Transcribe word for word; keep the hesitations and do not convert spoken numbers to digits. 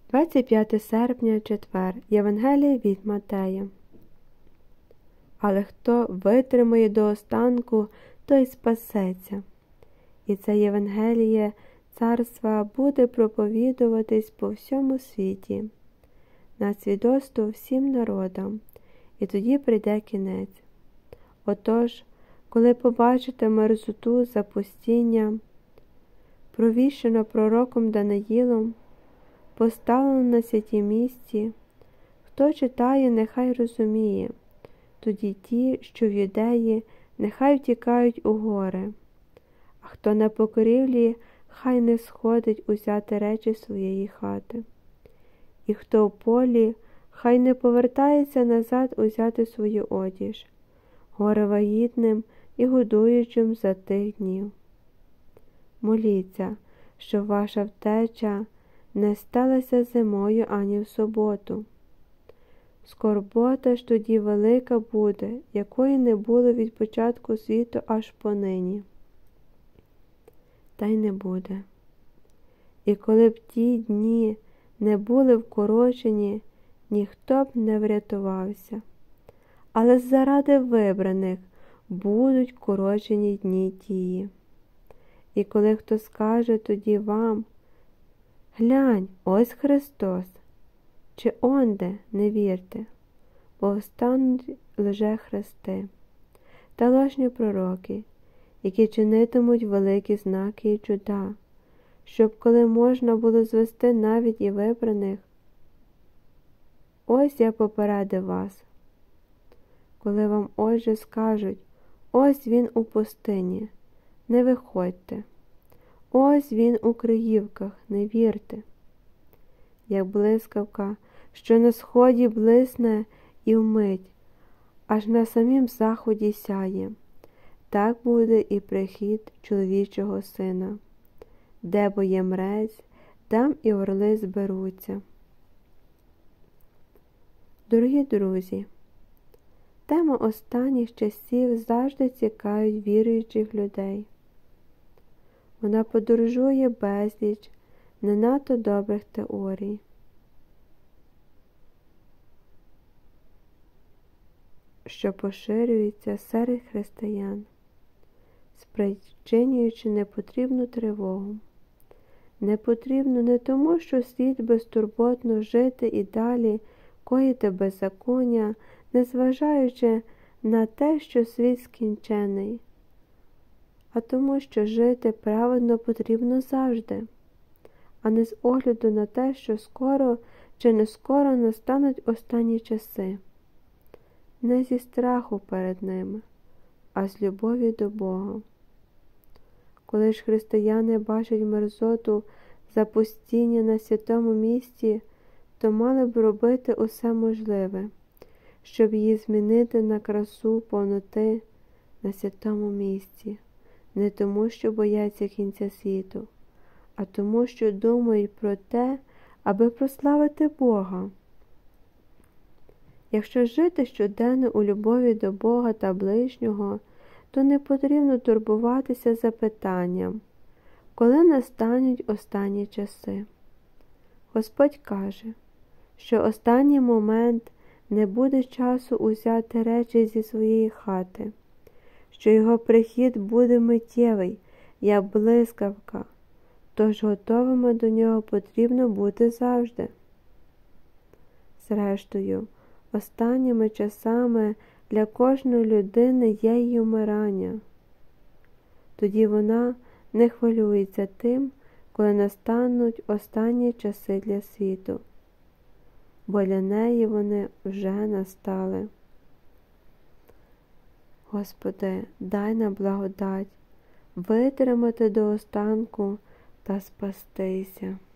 двадцять п'яте серпня, четвер. Євангеліє від Матея. Але хто витримає до останку, той спасеться. І це Євангеліє царства буде проповідуватись по всьому світі, на свідоцтво всім народам, і тоді прийде кінець. Отож, коли побачите мерзоту запустіння, провіщено пророком Даниїлом, поставлено на святім місці, хто читає, нехай розуміє. Тоді ті, що в Юдеї, нехай втікають у гори, а хто на покрівлі, хай не сходить узяти речі своєї хати. І хто в полі, хай не повертається назад узяти свою одіж, горе вагітним і годуючим за тих днів. Моліться, щоб ваша втеча не сталася зимою ані в суботу. Скорбота ж тоді велика буде, якої не було від початку світу аж понині. Та й не буде. І коли б ті дні не були вкорочені, ніхто б не врятувався. Але заради вибраних будуть вкорочені дні тії. І коли хто скаже тоді вам: «Глянь, ось Христос», чи онде, не вірте, бо встануть лжехристи та ложні пророки, які чинитимуть великі знаки і чуда, щоб коли можна було звести навіть і вибраних. Ось я попередив вас. Коли вам отже скажуть: «Ось він у пустині», не виходьте. «Ось він у криївках», не вірте. Як блискавка, що на сході блисне і вмить, аж на самім заході сяє, так буде і прихід чоловічого сина. Де бо є мрець, там і орли зберуться. Дорогі друзі, тема останніх часів завжди цікавить віруючих людей. Вона подорожує безліч не надто добрих теорій, що поширюються серед християн, спричинюючи непотрібну тривогу. Непотрібно не тому, що слід безтурботно жити і далі коїти беззаконня, незважаючи на те, що світ скінчений, а тому, що жити праведно потрібно завжди, а не з огляду на те, що скоро чи не скоро настануть останні часи. Не зі страху перед ними, а з любові до Бога. Коли ж християни бачать мерзоту запустіння на святому місці, то мали б робити усе можливе, щоб її змінити на красу повноти на святому місці, не тому, що бояться кінця світу, а тому, що думають про те, аби прославити Бога. Якщо жити щоденно у любові до Бога та ближнього, то не потрібно турбуватися запитанням, коли настануть останні часи. Господь каже, що останній момент не буде часу узяти речі зі своєї хати, що його прихід буде миттєвий, як блискавка, тож готовими до нього потрібно бути завжди. Зрештою, останніми часами для кожної людини є її вмирання. Тоді вона не хвилюється тим, коли настануть останні часи для світу, бо для неї вони вже настали. Господи, дай нам благодать витримати до останку та спастися.